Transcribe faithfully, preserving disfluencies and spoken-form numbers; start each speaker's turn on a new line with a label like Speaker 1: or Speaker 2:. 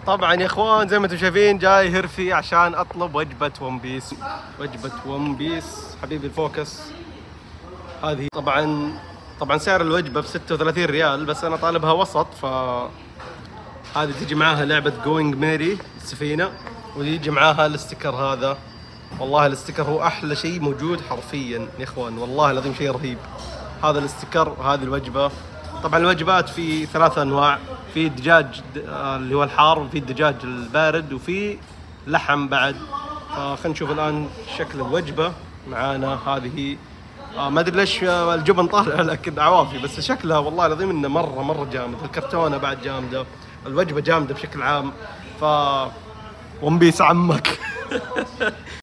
Speaker 1: طبعا يا اخوان زي ما انتم شايفين جاي هرفي عشان اطلب وجبة ون بيس. وجبة ون بيس حبيبي الفوكس هذه. طبعا طبعا سعر الوجبة ب ستة وثلاثين ريال، بس انا طالبها وسط. ف هذه تجي معاها لعبة جوينج ميري السفينة، ويجي معاها الاستيكر هذا. والله الاستيكر هو احلى شيء موجود حرفيا يا اخوان، والله العظيم شيء رهيب. هذا الاستيكر وهذه الوجبة. طبعا الوجبات في ثلاثة انواع، في دجاج اللي هو الحار، وفي الدجاج البارد، وفي لحم بعد. فخلينا نشوف الان شكل الوجبة معانا. هذه آه ما ادري ليش الجبن طالع لكن عوافي، بس شكلها والله العظيم انه مره مره جامد. الكرتونه بعد جامده، الوجبه جامده بشكل عام. ف ون بيس عمك.